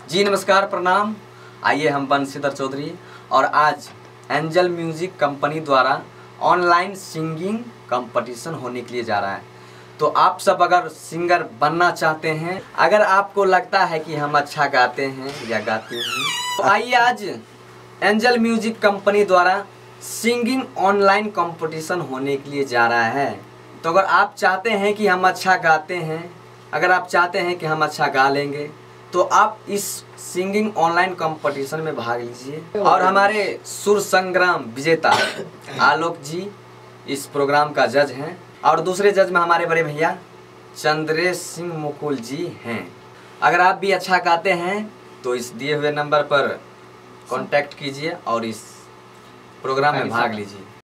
जी नमस्कार, प्रणाम। आइए हम बंशीधर चौधरी और आज एंजल म्यूजिक कंपनी द्वारा ऑनलाइन सिंगिंग कंपटीशन होने के लिए जा रहा है। तो आप सब अगर सिंगर बनना चाहते हैं, अगर आपको लगता है कि हम अच्छा गाते हैं या गाती हैं, तो आइए आज एंजल म्यूजिक कंपनी द्वारा सिंगिंग ऑनलाइन कंपटीशन होने के लिए जा रहा है। तो अगर आप चाहते हैं कि हम अच्छा गाते हैं, अगर आप चाहते हैं कि हम अच्छा गा लेंगे, तो आप इस सिंगिंग ऑनलाइन कंपटीशन में भाग लीजिए। और हमारे सुर संग्राम विजेता आलोक जी इस प्रोग्राम का जज हैं और दूसरे जज में हमारे बड़े भैया चंद्रेश सिंह मुकुल जी हैं। अगर आप भी अच्छा गाते हैं तो इस दिए हुए नंबर पर कांटेक्ट कीजिए और इस प्रोग्राम में भाग लीजिए।